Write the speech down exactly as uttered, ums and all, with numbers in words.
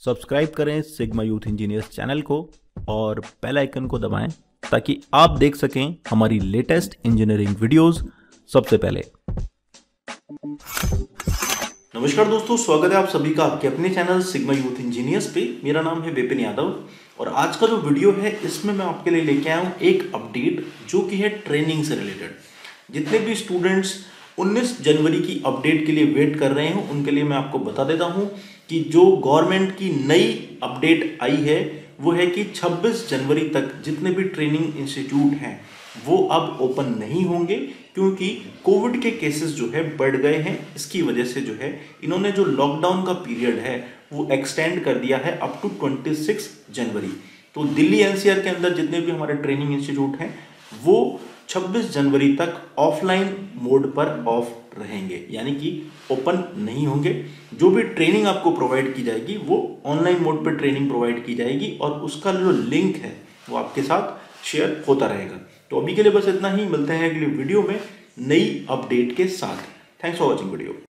Subscribe करें sigma youth engineers channel को और बेल आइकन को दबाएं ताकि आप देख सकें हमारी लेटेस्ट इंजीनियरिंग वीडियोस सबसे पहले। नमस्कार दोस्तों, स्वागत है आप सभी का आपके अपने चैनल सिग्मा यूथ इंजीनियर्स पे। मेरा नाम है विपिन यादव और आज का जो वीडियो है इसमें मैं आपके लिए लेके आया हूँ एक अपडेट जो कि है ट्रेनिंग से रिलेटेड। जितने भी स्टूडेंट्स उन्नीस जनवरी की अपडेट के लिए वेट कर रहे हैं उनके लिए मैं आपको बता देता हूँ कि जो गवर्नमेंट की नई अपडेट आई है वो है कि छब्बीस जनवरी तक जितने भी ट्रेनिंग इंस्टीट्यूट हैं वो अब ओपन नहीं होंगे, क्योंकि कोविड के केसेस जो है बढ़ गए हैं। इसकी वजह से जो है इन्होंने जो लॉकडाउन का पीरियड है वो एक्सटेंड कर दिया है अप टू छब्बीस जनवरी। तो दिल्ली एनसीआर के अंदर जितने भी हमारे ट्रेनिंग इंस्टीट्यूट हैं वो छब्बीस जनवरी तक ऑफलाइन मोड पर ऑफ रहेंगे, यानी कि ओपन नहीं होंगे। जो भी ट्रेनिंग आपको प्रोवाइड की जाएगी वो ऑनलाइन मोड पर ट्रेनिंग प्रोवाइड की जाएगी और उसका जो लिंक है वो आपके साथ शेयर होता रहेगा। तो अभी के लिए बस इतना ही, मिलते हैं अगली वीडियो में नई अपडेट के साथ। Thanks for watching video.